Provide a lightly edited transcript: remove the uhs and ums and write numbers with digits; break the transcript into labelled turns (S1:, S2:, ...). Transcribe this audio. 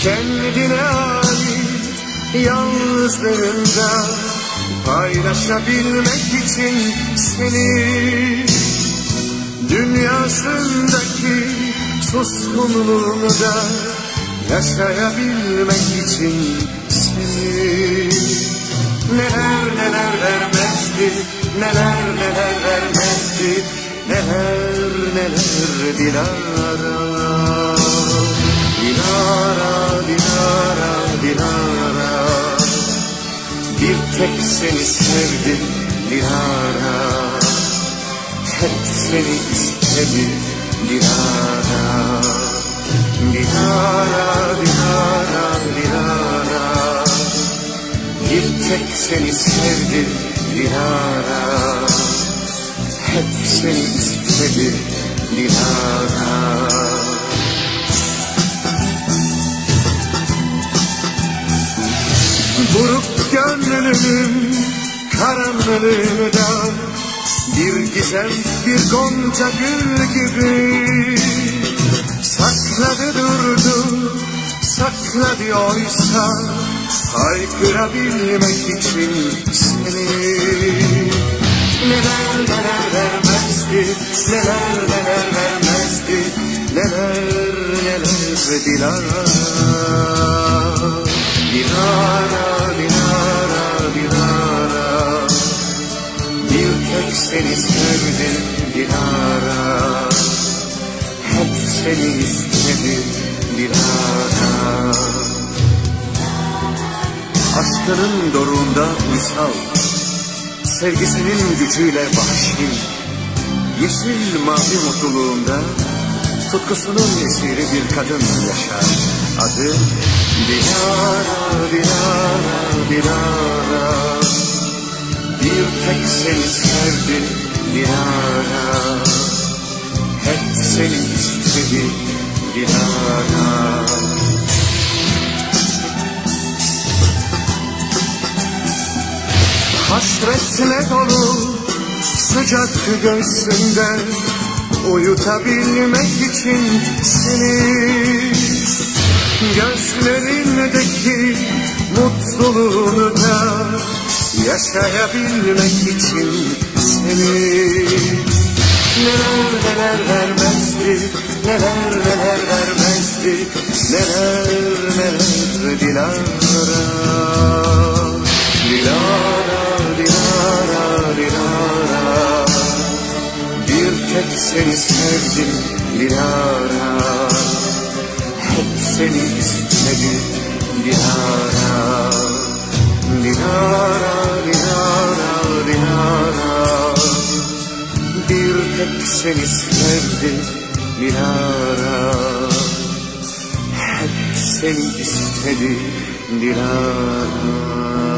S1: Kendine ait yalnızlığında paylaşabilmek için seni, dünyasındaki suskunluğunda yaşayabilmek için seni. Neler neler vermezdi, neler neler vermezdi, neler neler Dilara. Dilara, Dilara, Dilara, bir tek seni sevdim Dilara, hep seni istedim Dilara. Dilara, Dilara, Dilara, bir tek seni sevdim Dilara, hep seni istedim Dilara. Buruk gönlümün karanlığında bir gizem, bir gonca gül gibi sakladı durdu, sakladı oysa haykırabilmek için seni. Neler neler vermezdi, neler neler vermezdi, neler neler Dilara. Dilara, Dilara, Dilara, bir tek seni sevdim Dilara, hep seni istedim Dilara. Aşkının doruğunda uysal, sevgisinin gücüyle vahşi, yeşil mavi mutluluğunda tutkusunun esiri bir kadın yaşar. Adı Dilara, Dilara, Dilara, bir tek seni sevdim Dilara, hep seni istedim Dilara. Hasretle dolu sıcak göğsünde uyutabilmek için seni, gözlerindeki mutluluğunu da yaşayabilmek için seni. Neler neler vermezdi, neler neler vermezdi, neler neler Dilara. Dilara, Dilara, Dilara, bir tek seni sevdim Dilara, hep seni istedim Dilara. Dilara, Dilara, Dilara, bir tek seni sevdim Dilara, hep seni istedim Dilara.